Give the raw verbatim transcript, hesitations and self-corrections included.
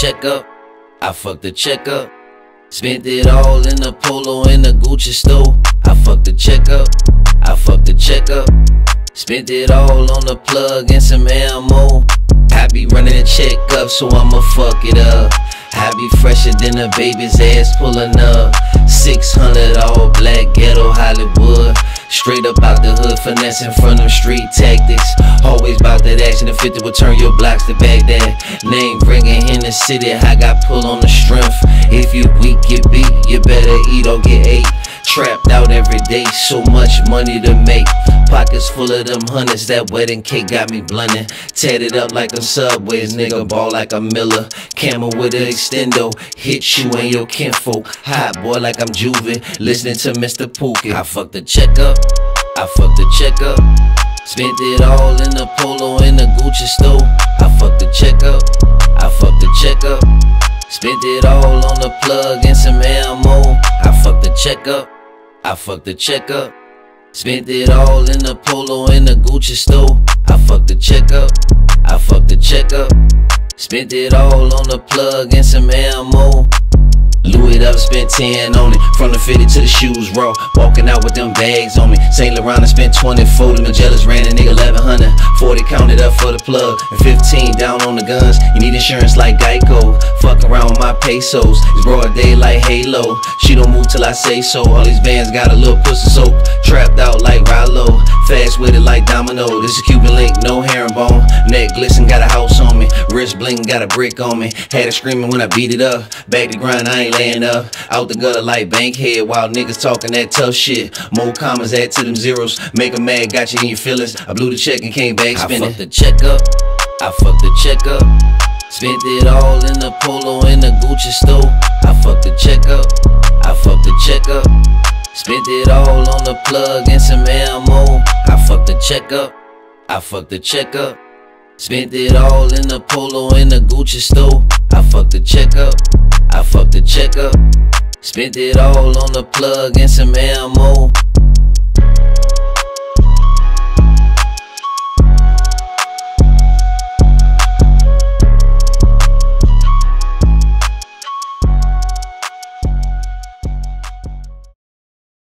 check up, I fucked the check up. Spent it all in the Polo in the Gucci store. I fucked the check up, I fucked the check up. Spent it all on the plug and some ammo. I be running the check up, so I'ma fuck it up. I be fresher than a baby's ass pulling up. six hundred all black, ghetto Hollywood. Straight up out the hood, finessing from them street tactics. Always bout that action, the fifty will turn your blocks to Baghdad. Name ringing in the city, I got pull on the strength. If you weak, get beat, you better eat or get ate. Trapped out every day, so much money to make. Pockets full of them hundreds, that wedding cake got me blunting. Tatted up like a Subways, nigga ball like a Miller. Camel with an extendo, hit you and your kinfolk. Hot boy like I'm Juvie, listening to Mister Pookie. I fucked the check up, I fucked the check up. Spent it all in the Polo in the Gucci store. I fucked the check up, I fucked the check up. Spent it all on the plug and some ammo. I fucked the check up, I fucked the check up. Spent it all in the Polo in the Gucci store. I fucked the check up, I fucked the check up. Spent it all on the plug and some ammo. Louis it up, spent ten on it. From the fitted to the shoes raw. Walking out with them bags on me. Saint Laurent I spent twenty for the Magellas ran a nigga eleven hundred. Forty counted up for the plug and fifteen down on the guns. You need insurance like Geico. Fuck around with my pesos. It's broad day like Halo. She don't move till I say so. All these bands got a little pussy soap. Trapped out like Rallo. Fast with it like Domino. This is Cuban link, no herringbone. Neck glisten, got a house on me. Wrist bling, got a brick on me. Had it screaming when I beat it up. Back to grind, I ain't laying up. Out the gutter like Bankhead while niggas talking that tough shit. More commas add to them zeros. Make 'em mad, got you in your feelings. I blew the check and came back spinning. I fucked the check up, I fucked the check up. Spent it all in the Polo in the Gucci store. I fucked the check up, I fucked the check up. Spent it all on the plug and some ammo. I fucked the check up, I fucked the check up. Spent it all in the Polo in the Gucci store. I fucked the check up, I fucked the check up. Spent it all on the plug and some ammo.